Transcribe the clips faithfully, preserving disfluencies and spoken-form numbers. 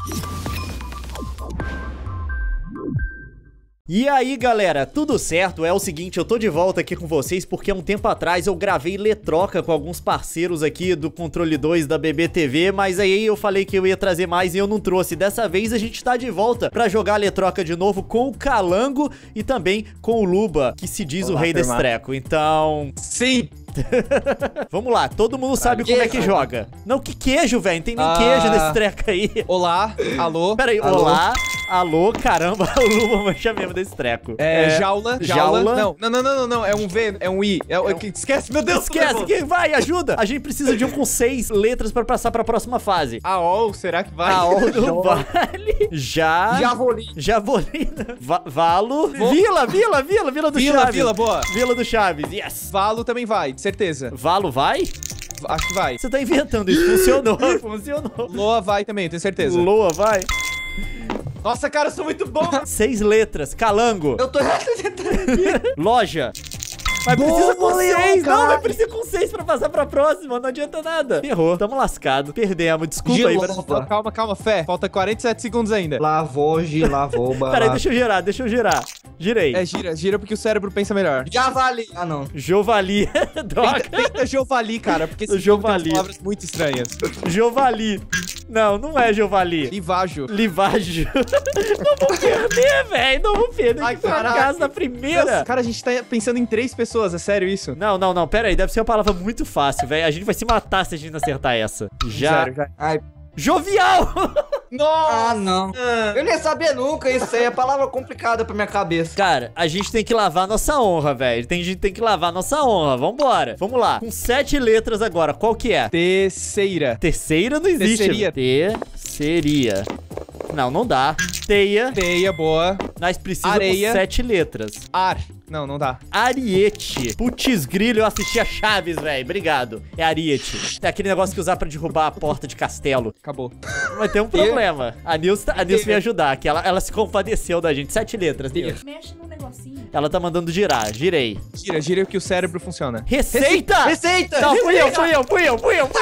E aí galera, tudo certo? É o seguinte, eu tô de volta aqui com vocês porque há um tempo atrás eu gravei Letroca com alguns parceiros aqui do Controle dois da B B T V, mas aí eu falei que eu ia trazer mais e eu não trouxe. Dessa vez a gente tá de volta pra jogar Letroca de novo com o Calango e também com o Luba, que se diz Olá, o rei desse treco. Então... Sim! Vamos lá, todo mundo sabe como é que joga. Não, que queijo, velho, não tem nem ah, queijo nesse treco aí. Olá, alô. Pera aí, alô. Olá, alô, caramba, o Luba mancha mesmo desse treco. É, é jaula, jaula, jaula. Não, não, não, não, não, é um V, é um I. É, é um... Esquece, meu Deus. Esquece, quem vai, ajuda. A gente precisa de um com seis letras pra passar pra próxima fase. A O, será que vai? A O não vale. Já. Javolina. Javolina. Va Valo. Vou... Vila, Vila, Vila, Vila do Vila, Chaves. Vila, boa. Vila do Chaves, yes. Valo também vai, certeza. Valo vai? Acho que vai. Você tá inventando isso, funcionou, funcionou. Loa vai também, tenho certeza. Loa vai? Nossa, cara, eu sou muito bom. Seis letras, Calango. Eu tô Loja. Mas Boa, precisa com Leão, seis, cara. não, mas precisa com seis pra passar pra próxima, não adianta nada. Ferrou, tamo lascado, perdemos, desculpa Gilova. aí. Mas... Calma, calma, fé, falta quarenta e sete segundos ainda. Lavou, lavou, Peraí, deixa eu girar, deixa eu girar. Girei. É, gira, gira porque o cérebro pensa melhor. Javali. Ah, não. Jovali. Droga. Tenta, tenta Jovali, cara, porque esse Jovali. tem palavras muito estranhas. Jovali. Não, não é Jovali. Livajo. Livajo. Não vou perder, velho. Não vou perder. Ai, que fracasso na primeira. Nossa, cara, a gente tá pensando em três pessoas, é sério isso? Não, não, não. Pera aí, deve ser uma palavra muito fácil, velho. A gente vai se matar se a gente não acertar essa. Já. Sério, já. Ai. Jovial! Nossa! Ah, não. Ah. Eu nem sabia nunca, isso aí é palavra complicada pra minha cabeça. Cara, a gente tem que lavar nossa honra, velho. A gente tem que lavar nossa honra. Vambora. Vamos lá. Com sete letras agora, qual que é? Terceira. Terceira não existe. Terceria. Terceria. Não, não dá. Teia. Teia, boa. Nós precisamos Areia. com sete letras. Ar. Não, não dá. Ariete. Putz grilo, eu assisti a Chaves, velho. Obrigado. É Ariete. É aquele negócio que usar pra derrubar a porta de castelo. Acabou. Vai ter um problema. A Nilce, a Nilce veio ajudar, que ela, ela se compadeceu da gente. Sete letras, Nilce. Mexe no negocinho. Ela tá mandando girar. Girei. Gira, gira que o cérebro funciona. Receita! Receita! Não, fui eu, fui eu, fui eu, fui eu, fui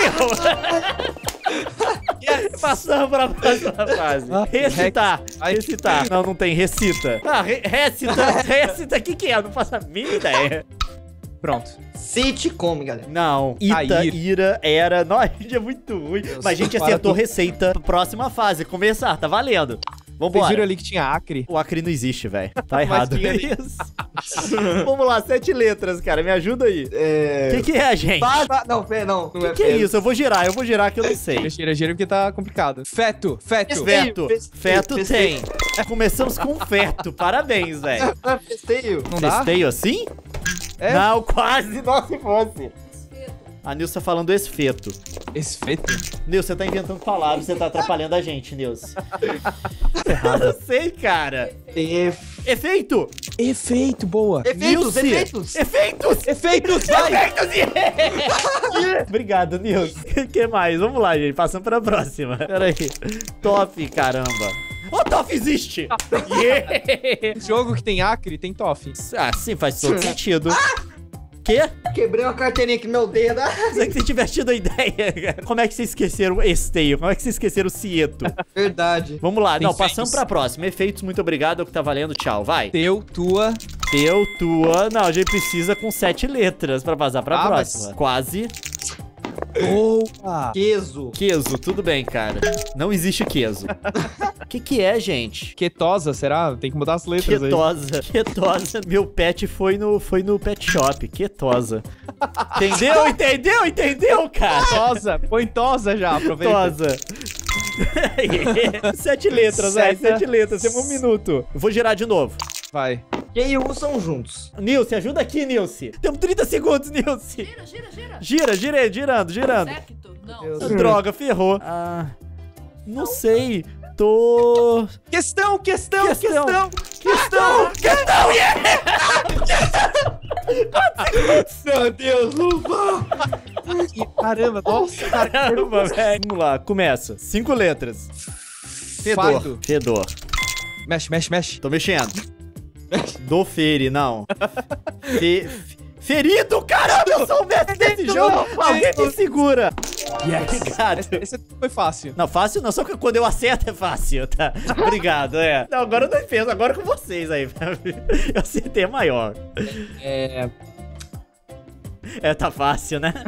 eu. Yes. Passamos pra próxima fase. Recitar. Recitar. Não, não tem. Recita. Ah, re recita. Recita. O que que é? Eu não faço a mínima ideia. Pronto. Sitcom, galera. Não. Ita, Cair. ira, era. Nossa, a gente é muito ruim. Deus. Mas a gente Para acertou tudo. receita. Próxima fase. Começar. Tá valendo. Vocês Vambora. viram ali que tinha Acre? O Acre não existe, velho. Tá Mas errado. tinha ali. Isso. Vamos lá, sete letras, cara. Me ajuda aí. É... O que que é, gente? Ba- ba- Não, pera, não. Não O é que, que é isso? Eu vou girar, eu vou girar que eu não sei. Gira, gira porque tá complicado. Feto, feto. Feto. Festeio, Feto festeio. tem. Começamos com feto. Parabéns, velho. Ah, festeio. Não dá? Festeio assim? É? Não, quase. Nossa, se fosse. A Nilce tá falando esfeto. Esfeto? Nilce, você tá inventando palavras, você tá atrapalhando a gente, Nilce. Errado. Eu sei, cara. Ef... Efeito. Efeito, boa. Efeitos, Nilce. efeitos. Efeitos. Efeitos, vai! Efeitos, yeah. Obrigado, Nilce. O que mais? Vamos lá, gente. Passando pra próxima. Pera aí. Top, caramba. Ô, Toff existe! Yeah. Jogo que tem Acre, tem Toff. Ah, sim, faz todo sentido. Quê? Quebrei uma carteirinha aqui no meu dedo. Se você tivesse tido a ideia, cara. Como é que vocês esqueceram o esteio? Como é que vocês esqueceram o cieto? Verdade. Vamos lá. Tem Não, passamos feitos. pra próxima. Efeitos, muito obrigado. É o que tá valendo. Tchau, vai. Teu, tua. Teu, tua. Não, a gente precisa com sete letras pra vazar pra Ah, próxima. mas- Quase. Boa! Queso. Queso, tudo bem, cara. Não existe queso. O que que é, gente? Quetosa, será? Tem que mudar as letras aí. Quetosa. Quetosa. Meu pet foi no, foi no pet shop. Quetosa. Entendeu? Entendeu? Entendeu, cara? Tosa, põe tosa já, aproveita. Quetosa. Sete letras, velho. Seta. Sete letras. Temos um minuto. Eu vou girar de novo. Vai. Q e U são juntos. Nilce, ajuda aqui, Nilce. Temos trinta segundos, Nilce. Gira, gira, gira. Gira, girei, girando, girando. Secto? Não. Deus. Droga, ferrou. Ah, não sei. Tô... Questão, questão, Questão. questão. Questão! Questão, yeah! Meu Deus, Luva. Caramba, nossa, cara. Caramba, velho. Vamos lá, começa. Cinco letras. Fedor. Fado. Fedor. Mexe, mexe, mexe. Tô mexendo. Do fere, não. Fe... Ferido, caramba, eu sou o mestre desse jogo. Alguém me segura. Obrigado. Esse, esse foi fácil. Não, fácil não, só que quando eu acerto é fácil, tá? Obrigado, é. Não, agora eu não penso, agora com vocês aí. Eu acertei a maior. É... É, tá fácil, né?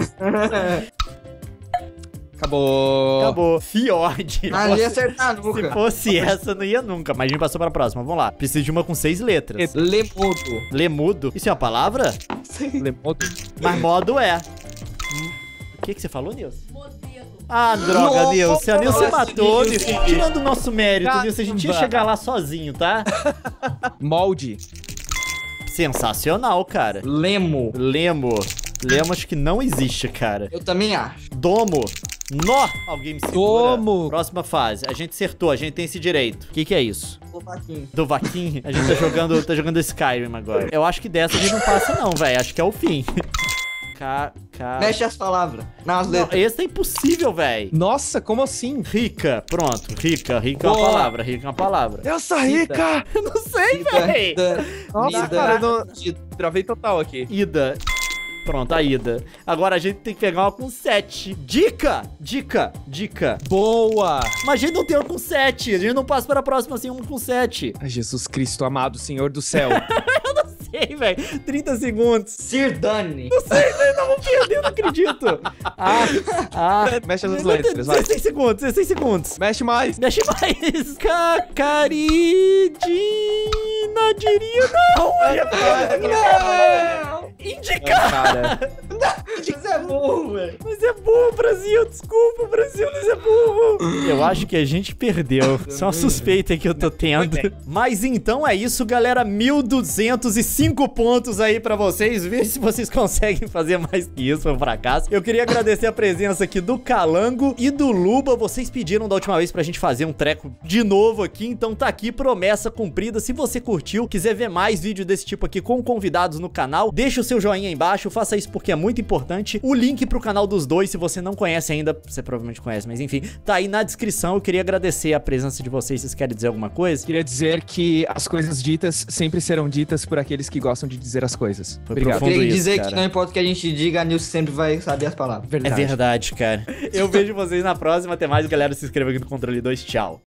Acabou. Acabou. Fiord. Ah, não ia acertar Se nunca. fosse essa, não ia nunca. Mas a gente passou pra próxima. Vamos lá. Preciso de uma com seis letras. Lemudo. Lemudo. Isso é uma palavra? Lemodo. Mas modo é. Hum, O que que você falou, Nilson? Modelo. Ah, droga, Nossa, Nilson. A Nilson matou, Nilson. Nilson. Tirando o nosso mérito, Caramba. Nilson. A gente ia chegar lá sozinho, tá? Molde. Sensacional, cara. Lemo. Lemo. Lemo acho que não existe, cara. Eu também acho. Domo. Nó. Alguém me segura. Domo. Próxima fase. A gente acertou, a gente tem esse direito. O que que é isso? Ô, Paquinho. Do Vaquinho? A gente tá jogando, tá jogando Skyrim agora. Eu acho que dessa a gente não passa não, velho. Acho que é o fim. Ca... Ca... Mexe as palavras. Nas Não, letras. esse é impossível, velho. Nossa, como assim? Rica. Pronto. Rica. Rica é uma Boa. palavra. Rica é uma palavra. Eu sou rica! Eu não sei, velho. Ida. Nossa, Ida. cara, eu não... travei total aqui. Ida. Pronto, a Ida. Agora a gente tem que pegar uma com sete. Dica! Dica! Dica. Boa! Mas a gente não tem uma com sete. A gente não passa para a próxima assim, uma com sete. Ai, Jesus Cristo amado, Senhor do céu. Sei, velho. trinta segundos. Sirdani. Não sei, velho. Não vou perder, não acredito. Ah, ah. Mexe as letras, vai. dezesseis segundos, dezesseis segundos. Mexe mais. Mexe mais. Cacaridina diria. Não, Não. indicar. Cara, Isso é burro, velho. Mas é burro, Brasil. Desculpa, Brasil, mas é burro. Eu acho que a gente perdeu. Isso é uma suspeita que eu tô tendo. Mas então é isso, galera. mil duzentos e cinco pontos aí pra vocês. Vê se vocês conseguem fazer mais que isso, foi um fracasso. Eu queria agradecer a presença aqui do Calango e do Luba. Vocês pediram da última vez pra gente fazer um treco de novo aqui. Então tá aqui, promessa cumprida. Se você curtiu, quiser ver mais vídeos desse tipo aqui com convidados no canal, deixa o seu joinha aí embaixo. Faça isso porque é muito importante. O link pro canal dos dois, se você não conhece ainda, você provavelmente conhece, mas enfim, tá aí na descrição. Eu queria agradecer a presença de vocês. Vocês querem dizer alguma coisa? queria dizer que as coisas ditas sempre serão ditas por aqueles que gostam de dizer as coisas. Foi Obrigado. profundo. Queria isso, dizer cara. que não importa o que a gente diga, a Nilson sempre vai saber as palavras. É verdade, cara. Eu vejo vocês na próxima. Até mais, galera. Se inscreva aqui no Controle dois. Tchau.